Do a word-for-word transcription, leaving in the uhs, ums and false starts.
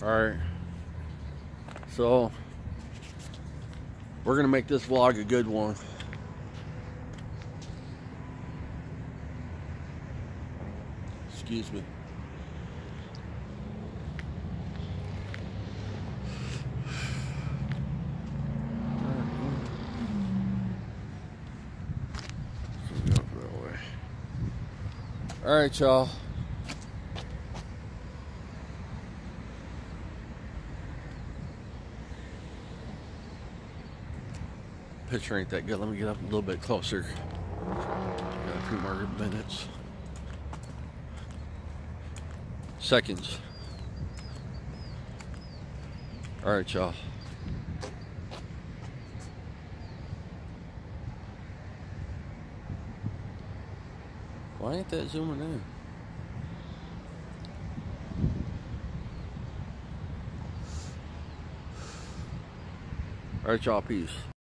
Alright, so we're gonna make this vlog a good one. Excuse me. Alright, y'all. Picture ain't that good. Let me get up a little bit closer. Got a few more minutes. Seconds. Alright, y'all. Why ain't that zooming in? Alright, y'all. Peace.